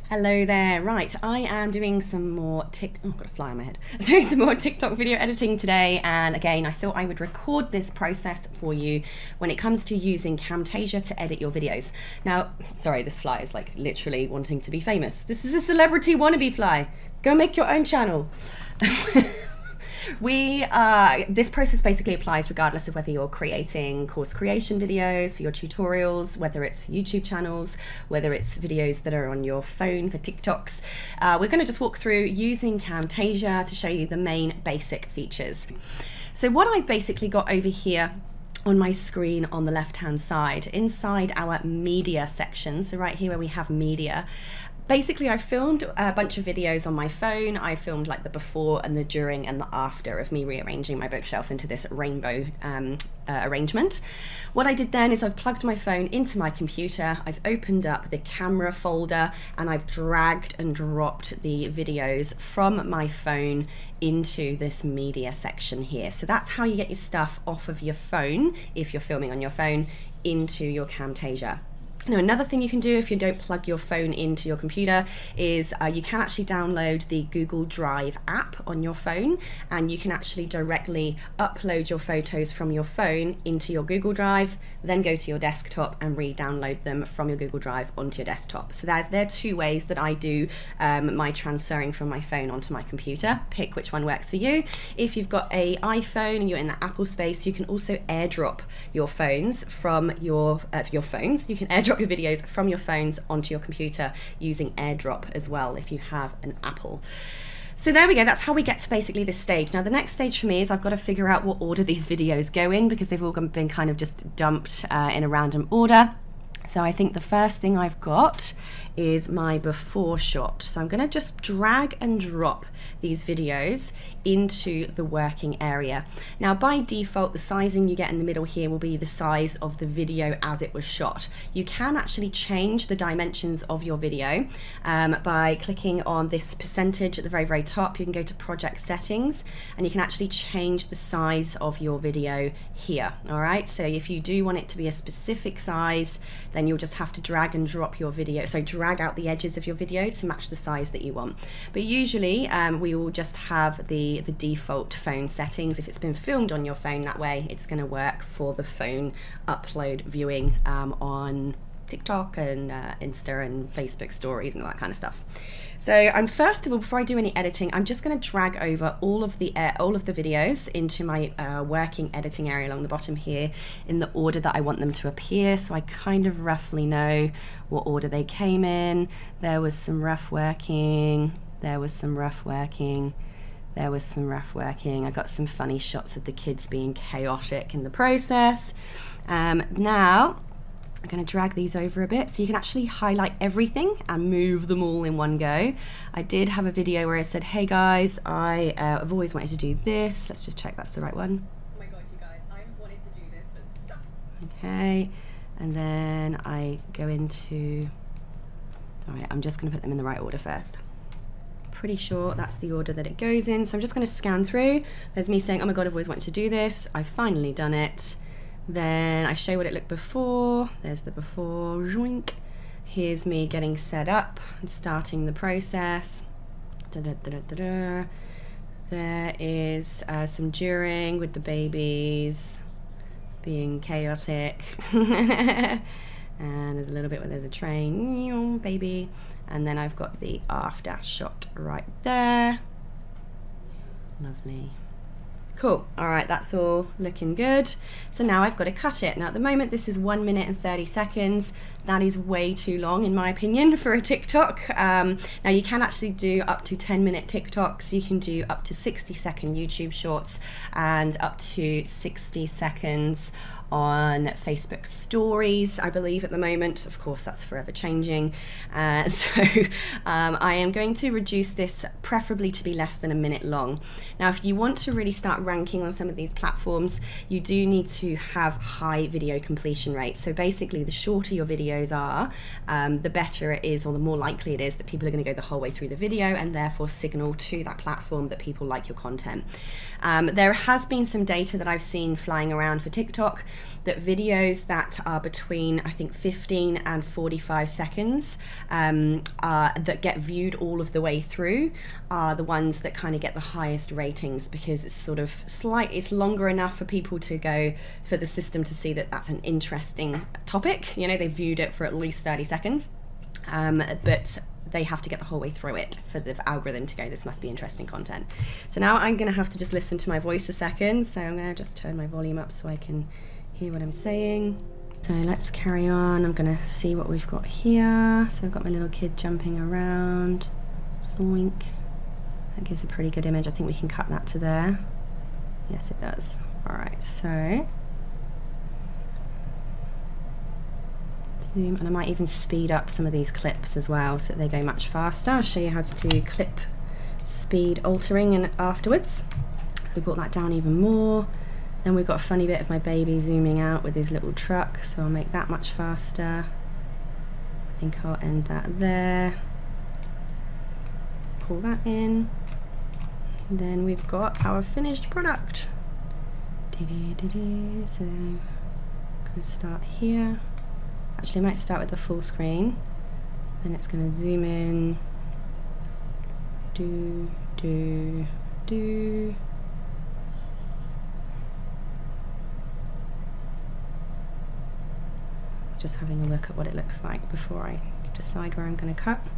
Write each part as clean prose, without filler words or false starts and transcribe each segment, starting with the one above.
Hello there. Right, I am doing some more I've got a fly on my head. I'm doing some more TikTok video editing today, and again, I thought I would record this process for you when it comes to using Camtasia to edit your videos. Now, sorry, this fly is like literally wanting to be famous. This is a celebrity wannabe fly. Go make your own channel. This process basically applies regardless of whether you're creating course creation videos for your tutorials, whether it's for YouTube channels, whether it's videos that are on your phone for TikToks. We're going to just walk through using Camtasia to show you the main basic features. So what I've basically got over here on my screen on the left hand side, inside our media section, so right here where we have media, basically, I filmed a bunch of videos on my phone. I filmed like the before and the during and the after of me rearranging my bookshelf into this rainbow arrangement. What I did then is I've plugged my phone into my computer, I've opened up the camera folder, and I've dragged and dropped the videos from my phone into this media section here. So that's how you get your stuff off of your phone, if you're filming on your phone, into your Camtasia. Now, another thing you can do if you don't plug your phone into your computer is you can actually download the Google Drive app on your phone, and you can actually directly upload your photos from your phone into your Google Drive, then go to your desktop and re-download them from your Google Drive onto your desktop. So they're two ways that I do my transferring from my phone onto my computer. Pick which one works for you. If you've got an iPhone and you're in the Apple space, you can also airdrop your phones from your phones. You can airdrop your videos from your phones onto your computer using AirDrop as well if you have an Apple. So there we go, that's how we get to basically this stage. Now the next stage for me is I've got to figure out what order these videos go in, because they've all been kind of just dumped in a random order. So I think the first thing I've got is my before shot. So I'm going to just drag and drop these videos into the working area. Now by default, the sizing you get in the middle here will be the size of the video as it was shot. You can actually change the dimensions of your video by clicking on this percentage at the very, very top. You can go to project settings and you can actually change the size of your video here. All right, so if you do want it to be a specific size, then you'll just have to drag and drop your video. So drag out the edges of your video to match the size that you want. But usually we will just have the default phone settings. If it's been filmed on your phone that way, it's going to work for the phone upload viewing on TikTok and Insta and Facebook stories and all that kind of stuff. So I'm first of all, before I do any editing, I'm just going to drag over all of the videos into my working editing area along the bottom here in the order that I want them to appear, so I kind of roughly know what order they came in. There was some rough working, there was some rough working, there was some rough working. I got some funny shots of the kids being chaotic in the process. Now I'm going to drag these over a bit so you can actually highlight everything and move them all in one go. I did have a video where I said, hey guys, I've always wanted to do this. Let's just check that's the right one. Oh my god, you guys, I've wanted to do this for stuff. Okay, and then I go into, alright, I'm just going to put them in the right order first. Pretty sure that's the order that it goes in, so I'm just going to scan through. There's me saying, oh my god, I've always wanted to do this. I've finally done it. Then I show what it looked before. There's the before, joink. Here's me getting set up and starting the process. There is some during with the babies being chaotic. And there's a little bit where there's a train, baby. And then I've got the after shot right there. Lovely. Cool, all right, that's all looking good. So now I've got to cut it. Now at the moment, this is 1 minute and 30 seconds. That is way too long in my opinion for a TikTok. Now you can actually do up to 10-minute TikToks. You can do up to 60-second YouTube shorts and up to 60 seconds on Facebook stories, I believe at the moment. Of course, that's forever changing. So I am going to reduce this preferably to be less than a minute long. Now, if you want to really start ranking on some of these platforms, you do need to have high video completion rates. So basically, the shorter your videos are, the better it is, or the more likely it is that people are going to go the whole way through the video and therefore signal to that platform that people like your content. There has been some data that I've seen flying around for TikTok that videos that are between, I think, 15 and 45 seconds that get viewed all of the way through are the ones that kind of get the highest ratings, because it's sort of it's longer enough for people to go, for the system to see that that's an interesting topic. You know, they viewed it for at least 30 seconds, but they have to get the whole way through it for the algorithm to go, this must be interesting content. So now I'm going to have to just listen to my voice a second, so I'm going to just turn my volume up so I can hear what I'm saying. So let's carry on. I'm going to see what we've got here. So I've got my little kid jumping around. Zoink. That gives a pretty good image. I think we can cut that to there. Yes, it does. Alright, so zoom, and I might even speed up some of these clips as well so that they go much faster. I'll show you how to do clip speed altering and afterwards. We brought that down even more. Then we've got a funny bit of my baby zooming out with his little truck, so I'll make that much faster. I think I'll end that there. Pull that in. And then we've got our finished product. So I'm going to start here. Actually, I might start with the full screen. Then it's going to zoom in. Just having a look at what it looks like before I decide where I'm going to cut.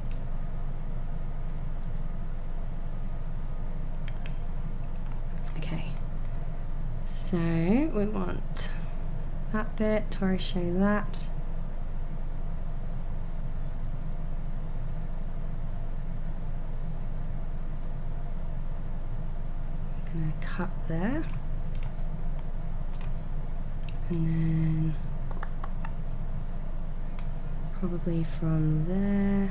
Okay, so we want that bit where I show that. I'm going to cut there, and then probably from there,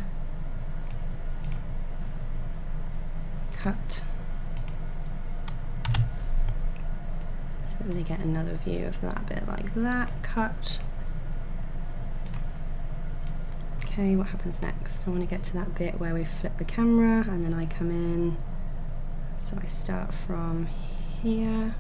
cut, so that they get another view of that bit like that, cut. Okay, what happens next? I want to get to that bit where we flip the camera and then I come in, so I start from here.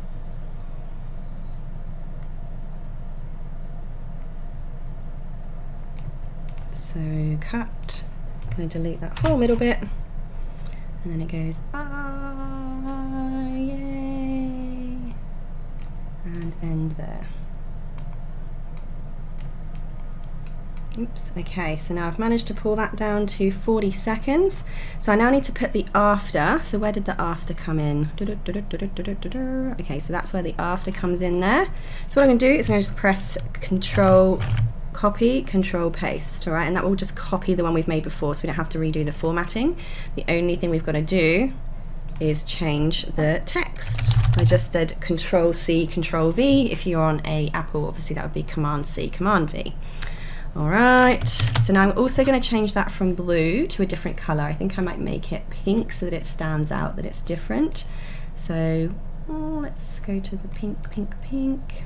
So cut, I'm going to delete that whole middle bit, and then it goes, ah, yay, and end there. Oops, okay, so now I've managed to pull that down to 40 seconds. So I now need to put the after. So where did the after come in? Okay, so that's where the after comes in there. So what I'm going to do is I'm going to just press Control Copy, Control Paste, all right, and that will just copy the one we've made before, so we don't have to redo the formatting. The only thing we've got to do is change the text. I just did Control C, Control V. If you're on a Apple, obviously that would be Command C, Command V. All right, so now I'm also going to change that from blue to a different color. I think I might make it pink so that it stands out, that it's different. So let's go to the pink, pink, pink.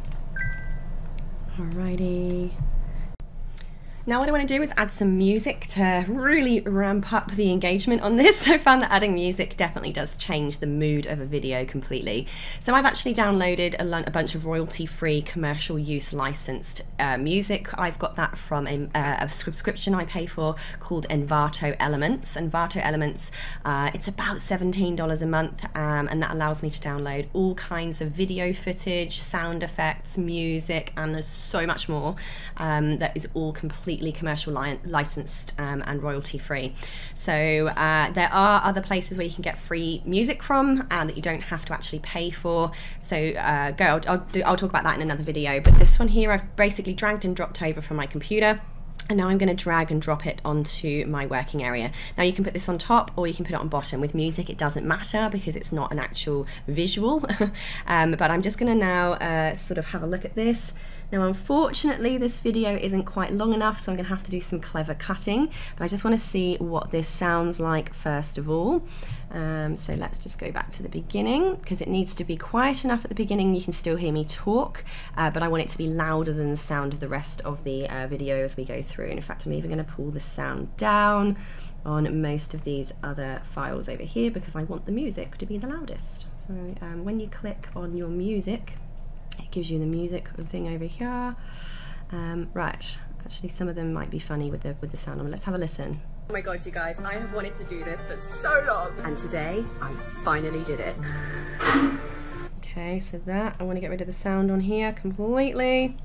Alrighty. Now what I want to do is add some music to really ramp up the engagement on this. I found that adding music definitely does change the mood of a video completely. So I've actually downloaded a bunch of royalty-free commercial use licensed music. I've got that from a subscription I pay for called Envato Elements. Envato Elements, it's about $17 a month, and that allows me to download all kinds of video footage, sound effects, music, and there's so much more that is all completely commercial licensed and royalty free. So there are other places where you can get free music from that you don't have to actually pay for. So I'll talk about that in another video, but this one here I've basically dragged and dropped over from my computer. And now I'm going to drag and drop it onto my working area. Now you can put this on top or you can put it on bottom. With music it doesn't matter because it's not an actual visual. But I'm just going to now sort of have a look at this. Now unfortunately this video isn't quite long enough, so I'm going to have to do some clever cutting, but I just want to see what this sounds like first of all. So let's just go back to the beginning, because it needs to be quiet enough at the beginning you can still hear me talk, but I want it to be louder than the sound of the rest of the video as we go through. And in fact I'm even going to pull the sound down on most of these other files over here because I want the music to be the loudest. So when you click on your music, it gives you the music thing over here. Right, actually some of them might be funny with the sound on. Let's have a listen. Oh my god, you guys, I have wanted to do this for so long. And today, I finally did it. Okay, so that, I want to get rid of the sound on here completely.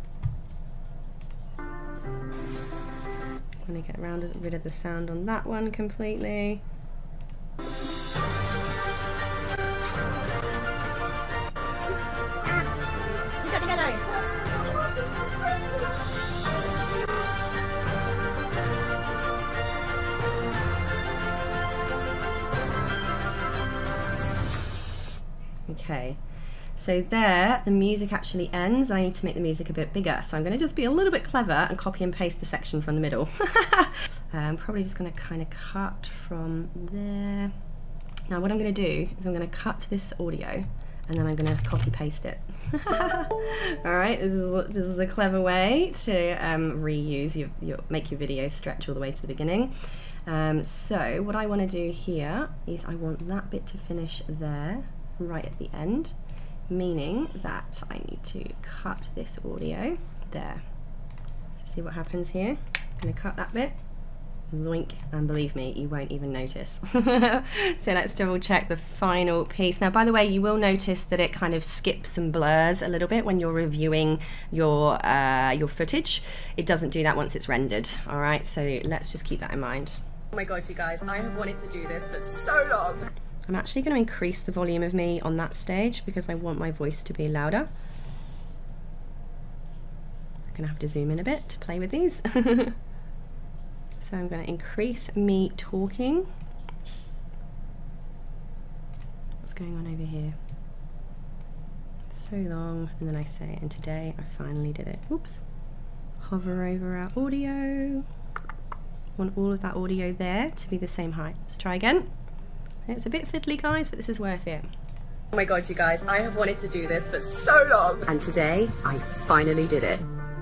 I want to get rid of the sound on that one completely. Okay, so there the music actually ends. I need to make the music a bit bigger, so I'm going to just be a little bit clever and copy and paste a section from the middle. I'm probably just going to kind of cut from there. Now what I'm going to do is I'm going to cut this audio and then I'm going to copy paste it. Alright, this is a clever way to reuse make your video stretch all the way to the beginning. So what I want to do here is I want that bit to finish there, right at the end, meaning that I need to cut this audio there. So see what happens here. I'm going to cut that bit, zoink, and believe me, you won't even notice. So let's double check the final piece. Now, by the way, you will notice that it kind of skips and blurs a little bit when you're reviewing your footage. It doesn't do that once it's rendered. All right, so let's just keep that in mind. Oh my god, you guys, I have wanted to do this for so long. I'm actually going to increase the volume of me on that stage because I want my voice to be louder. I'm going to have to zoom in a bit to play with these. So I'm going to increase me talking. What's going on over here? So long, and then I say, and today I finally did it. Oops. Hover over our audio. Want all of that audio there to be the same height. Let's try again. It's a bit fiddly, guys, but this is worth it. Oh my god, you guys, I have wanted to do this for so long. And today, I finally did it.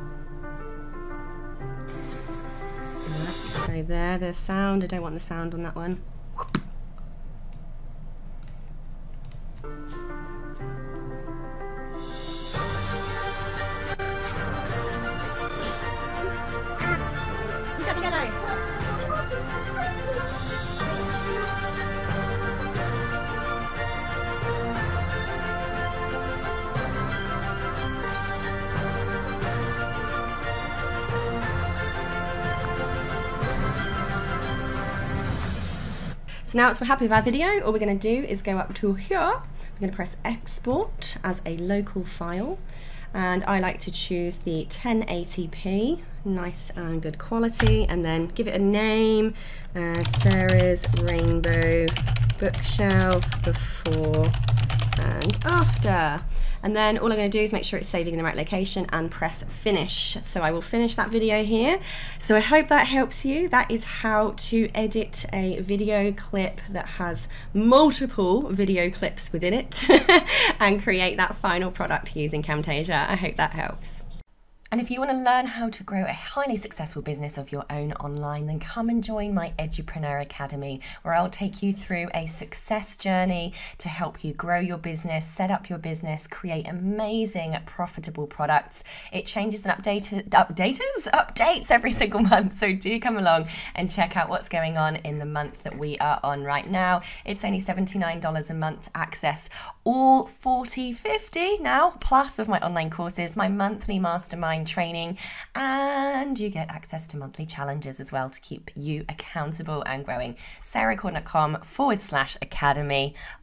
So there, the sound. I don't want the sound on that one. So now we're happy with our video, all we're going to do is go up to here. We're going to press export as a local file, and I like to choose the 1080p, nice and good quality, and then give it a name, Sarah's Rainbow Bookshelf Before and After. And then all I'm going to do is make sure it's saving in the right location and press finish. So I will finish that video here. So I hope that helps you. That is how to edit a video clip that has multiple video clips within it and create that final product using Camtasia. I hope that helps. And if you want to learn how to grow a highly successful business of your own online, then come and join my Edupreneur Academy, where I'll take you through a success journey to help you grow your business, set up your business, create amazing, profitable products. It changes and updates every single month. So do come along and check out what's going on in the month that we are on right now. It's only $79 a month to access all 50 now, plus of my online courses, my monthly mastermind training, and you get access to monthly challenges as well to keep you accountable and growing. sarahcorn.com/academy.